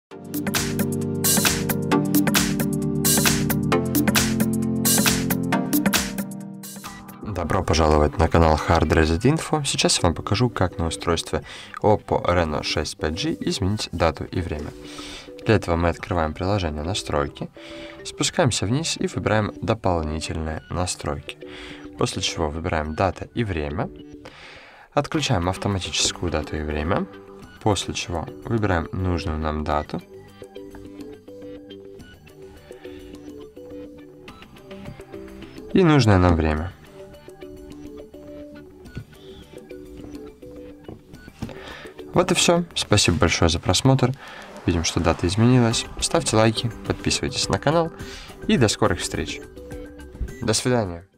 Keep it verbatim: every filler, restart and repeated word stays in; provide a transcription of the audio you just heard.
Добро пожаловать на канал Hard Reset Info. Сейчас я вам покажу, как на устройстве Oppo Reno шесть пять джи изменить дату и время. Для этого мы открываем приложение «Настройки», спускаемся вниз и выбираем «Дополнительные настройки». После чего выбираем «Дата и время», отключаем автоматическую дату и время, после чего выбираем нужную нам дату, и нужное нам время. Вот и все. Спасибо большое за просмотр. Видим, что дата изменилась. Ставьте лайки, подписывайтесь на канал и до скорых встреч. До свидания.